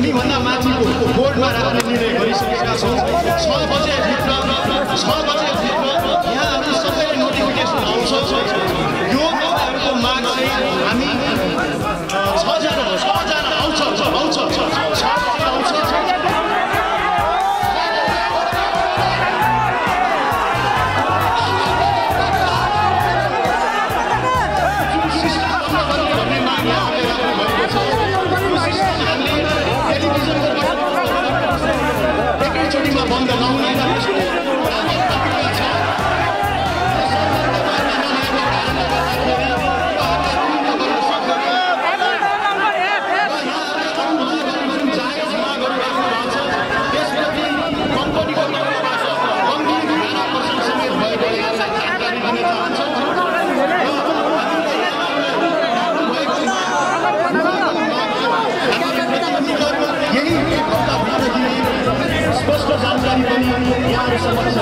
हामीभन्दा माथिको बोर्डमा राख्ने निर्णय गरिसकेका छौँ। छ बजेभित्र छ बजेभित्र यहाँहरू सबैले नोटिफिकेसन आउँछ। यो तपाईँहरूको माग चाहिँ हामी छजना छजना आउँछ आउँछ छ आउँछ। एकैचोटिमा बन्द नहुने स्पष्ट जानकारी पनि यहाँहरू समक्ष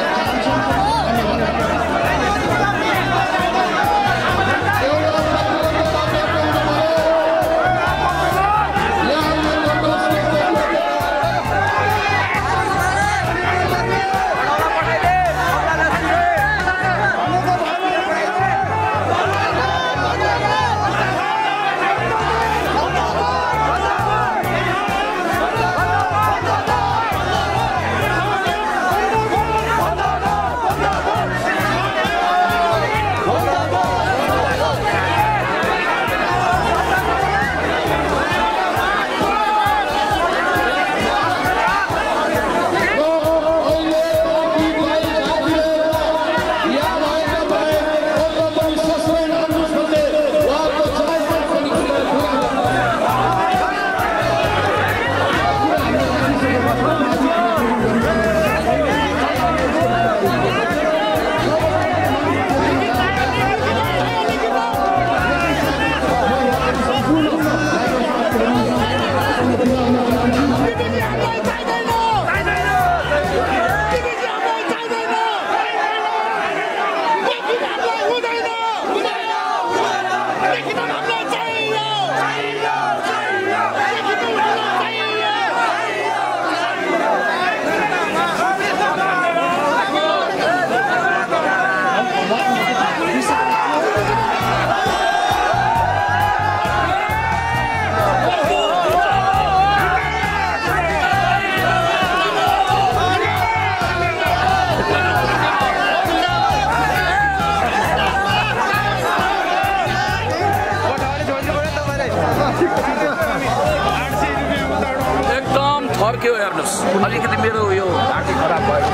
फर्क्यो हेर्नुहोस्। अलिकति मेरो यो घाँटी खराब भयो।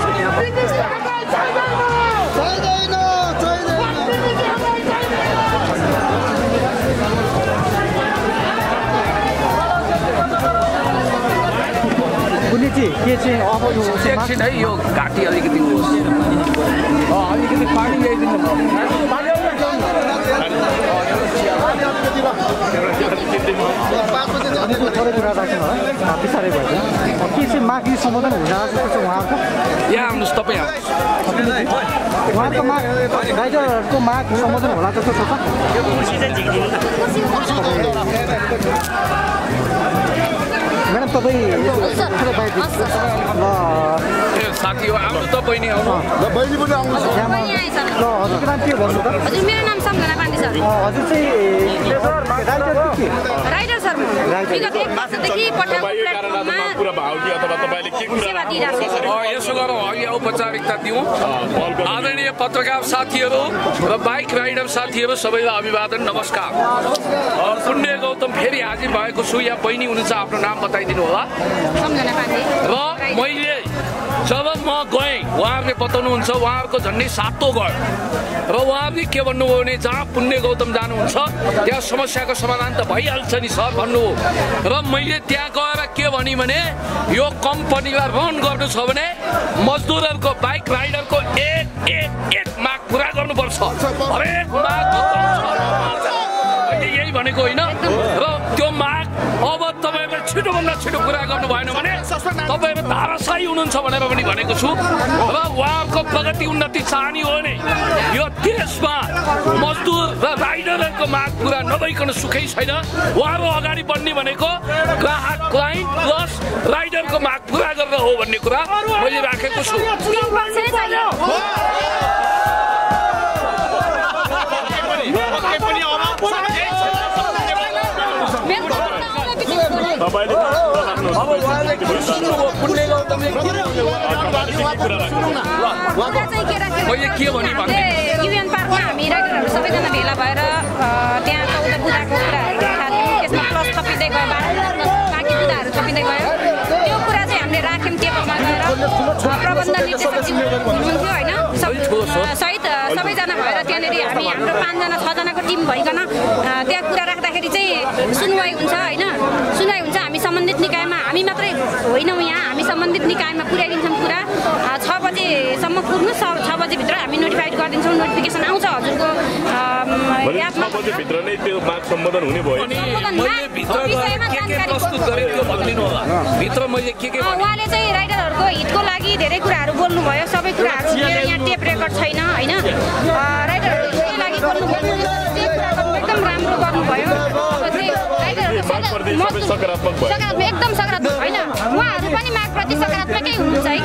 के चाहिँ अब एकछिन है यो घाँटी अलिकति होस् अलिकति पानी ल्याइदिनु थोरै कुरा राख्नु है बिस्तारै भयो के चाहिँ मागी सम्बोधन हुन जस्तो छ उहाँको यहाँ आउनुहोस् तपाईँ उहाँको माग राइडरहरूको माग सम्बोधन होला जस्तो छ म्याडम तपाईँ साथी हो आउनु त बहिनी आउनु ल बहिनी पनि आउनु ल हजुरको नाम के भन्नु त हजुर मेरो नाम सम्झना पाण्डे सर हजुर चाहिँ राइडर के राइडर सर विगत एक वर्षदेखि पठाएको यसो गरौँ अघि औपचारिकता दिउँ। आदरणीय पत्रकार साथीहरू र बाइक राइडर साथीहरू सबैलाई अभिवादन नमस्कार। पुण्य गौतम फेरि हाजिर भएको छु। यहाँ बहिनी हुनुहुन्छ आफ्नो नाम बताइदिनु होला। र मैले जब म गएँ उहाँहरूले बताउनुहुन्छ उहाँहरूको झन्डै सातो गयो र उहाँहरूले के भन्नुभयो भने जहाँ पुण्य गौतम जानुहुन्छ त्यहाँ समस्याको समाधान त भइहाल्छ नि सर भन्नुभयो। र मैले त्यहाँ गएर के भने भने यो कम्पनीलाई रन गर्नु छ भने मजदुरहरूको बाइक राइडरको एक एक एक माग पुरा गर्नुपर्छ। हरेक माग यही भनेको होइन र त्यो माग अब तपाईँको छिटोभन्दा छिटो कुरा गर्नु भएन भने तपाईँहरू धाराशाही हुनुहुन्छ भनेर पनि भनेको छु र उहाँहरूको प्रगति उन्नति चाहने हो भने यो देशमा मजदुर र राइडरहरूको माग पुरा नभइकन सुखै छैन। उहाँहरू अगाडि बढ्ने भनेको ग्राहक क्लाइन्ट प्लस राइडरको माग पुरा गरेर हो भन्ने कुरा मैले राखेको छु। मैले के भने भन्दै युएन पार्कमा हामी राइडरहरू सबैजना भेला भएर त्यहाँ चौध बुधाको कुराहरू थाल्यौँ। त्यसमा प्लस थपिँदै गयो, बाँकी बुधाहरू थपिँदै गयो। त्यो कुरा चाहिँ हामीले राख्यौँ टेबलमा गएर प्रबन्ध निर्देशक हुनुहुन्थ्यो होइन, सहित सबैजना भएर त्यहाँनिर हामी हाम्रो पाँचजना छजनाको टिम भइकन त्यहाँ कुरा राख्दाखेरि चाहिँ सुनवाई हुन्छ होइन, सुनवाई हुन्छ। हामी सम्बन्धित निकायमा हामी मात्रै होइनौँ, यहाँ हामी सम्बन्धित निकायमा पुर्याइदिन्छौँ कुरा। छ बजेसम्म पुग्नु, छ बजेभित्र हामी नोटिफाइड गरिदिन्छौँ, नोटिफिकेसन आउँछ हजुरको एपमा। भित्र नै त्यो माग सम्बोधन हुने भयो। उहाँले चाहिँ राइडरहरूको हितको लागि धेरै कुराहरू बोल्नुभयो, सबै कुराहरू मेरो यहाँ टेप रेकर्ड छैन होइन। राइडरहरूको लागि बोल्नुभयो, एकदम राम्रो गर्नुभयो। सकारात्मक भयो, एकदम सकारात्मक होइन। उहाँहरू पनि मागप्रति सकारात्मकै हुनुहुन्छ है।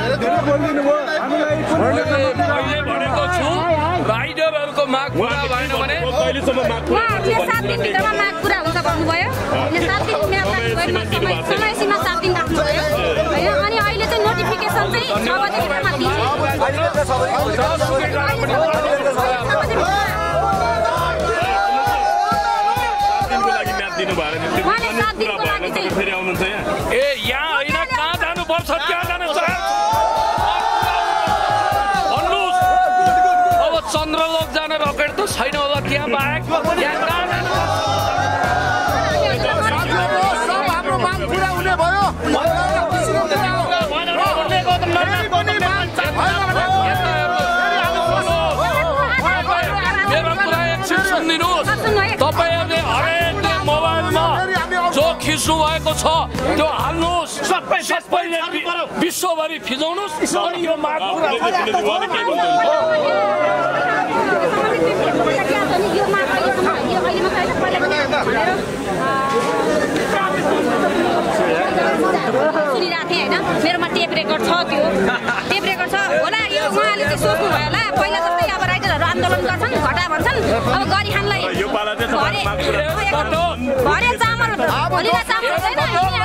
भनेको छु राइडरहरूको माग पुरा भएन भने उहाँहरूले सात दिनभित्रमा माग पुरा हुन्छ भन्नुभयो। सात दिन समय सीमा सात दिन राख्नुभयो होइन। अनि अहिले चाहिँ नोटिफिकेसन चाहिँ छ बजीभित्रमा दिन्छ। ए यहाँ होइन, कहाँ जानुपर्छ त्यहाँ जानु भन्नुहोस्। अब चन्द्रलोक जान रकेट त छैन होला, त्यहाँ बाहेक त्यहाँ कहाँ जानु? हाम्रो माग पुरा हुने भयो। मेरो कुरा एकछिन सुनिदिनुहोस्। तपाईँहरूले हरेक मोबाइलमा जो खिच्नु भएको छ त्यो हाल्नुहोस्, सबैले विश्वभरि फिजाउनुहोस् अनि यो माग पुरा सुनिरहेको थिएँ होइन। मेरोमा टेप रेकर्ड छ, त्यो टेप रेकर्ड छ होला। यो उहाँले चाहिँ सोच्नु भयो होला, पहिला जस्तै अब राइडरहरू आन्दोलन गर्छन्, घटा भन्छन्, अब गरिखानलाई भरे चामल भोलिलाई चामल हुँदैन।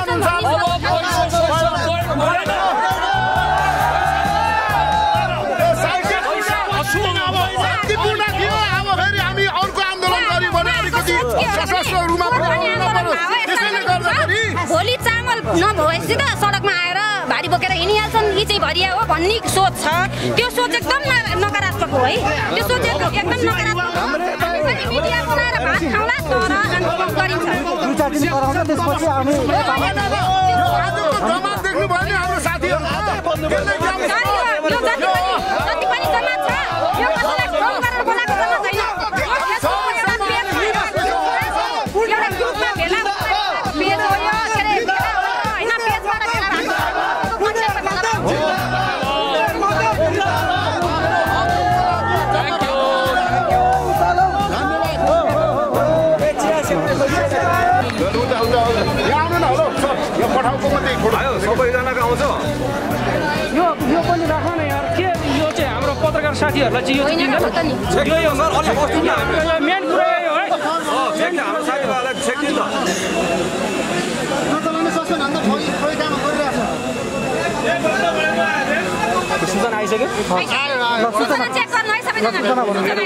भोलि चामल नभएपछि त सडकमा आएर भारी बोकेर हिँडिहाल्छन्, यी चाहिँ भरिया हो भन्ने सोच छ। त्यो सोच एकदम नकारात्मक हो है। त्यो सोच एकदम नकारात्मक हो। मिडिया बनाएर भात खाउँला तर आन्दोलन गरिन्छ। दुई चार दिन गराउँछ, त्यसपछि हामी देख्नु भयो नि हाम्रो साथीहरू जति पनि जमात छ यो कसैलाई फोन गरेर बोलाएको जम्मा छैन। एउटा ग्रुपमा भेला पेज हो यो, के अरे होइन, पेजबाट भेला सबैजनाको आउँछ यो यो पनि राख न यार। के यो चाहिँ हाम्रो पत्रकार साथीहरूलाई चाहिँ यो चाहिँ यही हो सर, अलि कस्तो मेन कुरा यही हो है। हाम्रो साथीहरूलाई सेकिन्छ सूचना आइसक्यो। सूचना चेक गर्नु है सबैजना। सूचना आएको छ है,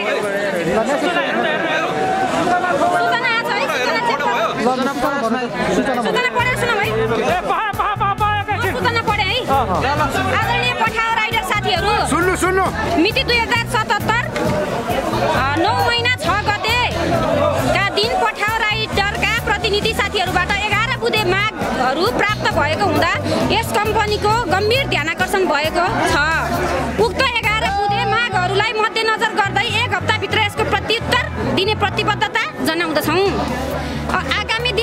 सूचना पढेर सुनौ है। सूचना पढे है। आदरणीय पठाओ राइडर साथीहरू, सुन्नु सुन्नु मिति दुई हजार सतहत्तर नौ महिना छ गते का दिन पठाओ राइडरका प्रतिनिधि साथीहरूबाट एघार बुँदे मागहरू प्राप्त भएको हुँदा यस कम्पनीको गम्भीर ध्यानाकर्षण भएको छ। उक्त एघार बुँदे मागहरूलाई मध्यनजर गर्दै एक हप्ताभित्र यसको प्रत्युत्तर दिने प्रतिबद्धता जनाउँदछौँ। आगामी दिनहरूमा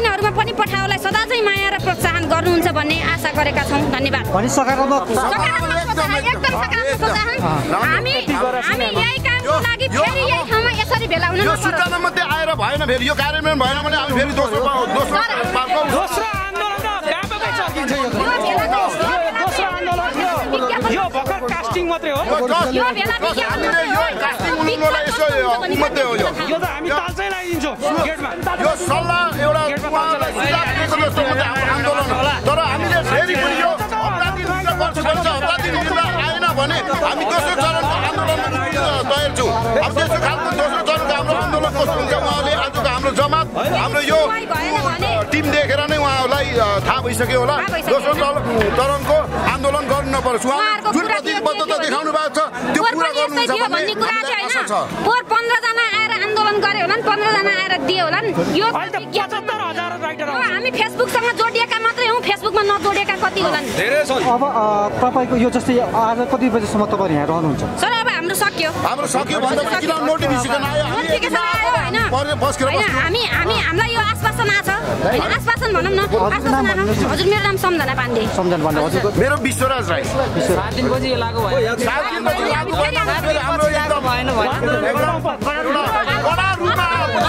पनि पठाउलाई सदा चाहिँ माया र प्रोत्साहन गर्नुहुन्छ भन्ने आशा गरेका छौँ। धन्यवाद। भने सकारात्मक एकदम सकारात्मक प्रोत्साहन। हामी हामी यही कामको लागि फेरि यही ठाउँमा यसरी भेला हुन यो सूचना मात्रै आएर भएन, फेरि यो कार्यान्वयन भएन भने हामी फेरि दोस्रो दोस्रो दोस्रो आन्दोलन त व्यापकै चर्किन्छ। यो दोस्रो आन्दोलन यो भर्खर कास्टिङ मात्रै हो। यो भेला हामीले यो कास्टिङ उनीहरूलाई यसो मात्रै हो। यो यो त हामी तालचै लगाइदिन्छौँ गेटमा। यो सल्लाह एउटा उहाँलाई सुझाव दिएको जस्तो मात्रै हाम्रो आन्दोलन हो। तर हामीले फेरि पनि यो हप्ता दिन हिँड्न पर्छ भन्छ, हप्ता दिन हिँड्न आएन भने हामी दोस्रो चरणको आन्दोलनमा तयार छौँ। अब त्यस्तो खालको दोस्रो चरणको हाम्रो आन्दोलन कस्तो हुन्छ उहाँले आजको हाम्रो जमात हाम्रो यो टिम देखेर नै उहाँहरूलाई थाहा भइसक्यो होला। दोस्रो चरणको आन्दोलन गर्नु नपर्छ। उहाँले जुन प्रतिबद्धता देखाउनु भएको छ त्यो पुरा गर्नुहुन्छ भन्ने आशा छ। पोहोर पन्ध्रजना आएर आन्दोलन गरे होला नि, पन्ध्रजना आएर दिए होला नि। यो हामी फेसबुकसँग जोडिएका मात्रै हौँ, फेसबुकमा नजोडिएका कति होला नि। अब तपाईँको यो जस्तै आज कति बजेसम्म तपाईँ यहाँ रहनुहुन्छ? सर अब हाम्रो सक्यो। हाम्रो सक्यो भन्दा किन नोटिफिकेसन आयो? नोटिफिकेसन आयो हैन। हैन हामी हामी हामीलाई यो आश्वासन आछ। हैन आश्वासन भनौँ न, आश्वासन आछ। हजुर मेरो नाम सम्झना पाण्डे। सम्झना पाण्डे। हजुरको? मेरो विश्वराज राई। सात दिन पछि लागु भयो। सात दिन पछि लागु भयो। हाम्रो एकदम भएन भएन। कडा रूपमा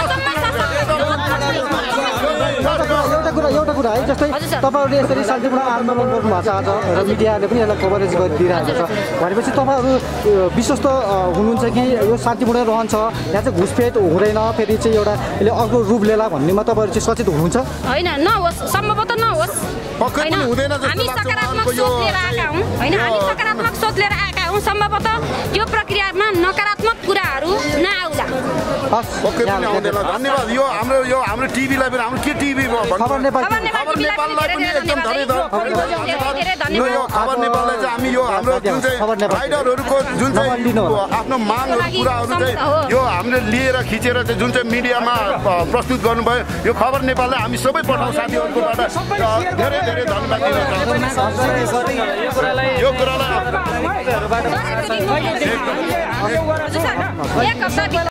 एउटा कुरा एउटा कुरा है, जस्तै तपाईँहरूले यसरी शान्तिपूर्ण आन्दोलन गर्नु भएको छ आज र मिडियाले पनि यसलाई कभरेज गरिदिइरहेको छ भनेपछि तपाईँहरू विश्वस्त हुनुहुन्छ कि यो शान्तिपूर्ण रहन्छ, यहाँ चाहिँ घुसपेट हुँदैन, फेरि चाहिँ एउटा यसले अर्को रूप लिएला भन्नेमा तपाईँहरू चाहिँ सचेत हुनुहुन्छ? होइन नहोस्, सम्भवतः नहोस्। पक्कै पनि हुँदैन जस्तो हामी सकारात्मक सोच लिएर आएका हौँ। होइन हामी सकारात्मक सोच लिएर आएका हौँ। सम्भवतः यो प्रक्रियामा नकारात्मक कुराहरू नआउला। पक्कै पनि आउँदैन। धन्यवाद। यो हाम्रो यो हाम्रो टिभीलाई पनि हाम्रो के टिभी खबर नेपाल खबर नेपाललाई पनि एकदम धेरै धन्यवाद। यो खबर नेपाललाई चाहिँ हामी यो हाम्रो जुन चाहिँ राइडरहरूको जुन चाहिँ आफ्नो मागहरू कुराहरू चाहिँ यो हामीले लिएर खिचेर चाहिँ जुन चाहिँ मिडियामा प्रस्तुत गर्नुभयो, यो खबर नेपाललाई हामी सबै पठाउँ साथीहरूकोबाट धेरै धेरै धन्यवाद दिन चाहन्छु। यो कुरालाई